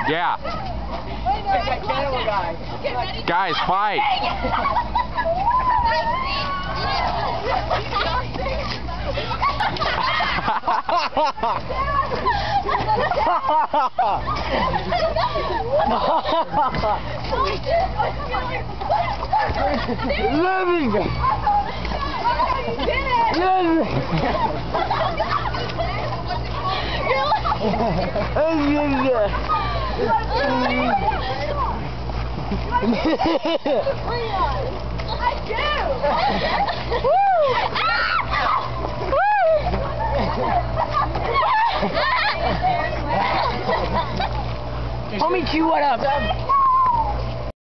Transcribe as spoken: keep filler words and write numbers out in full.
Yeah. Guys, fight. Living. Living. Homie Q, what up?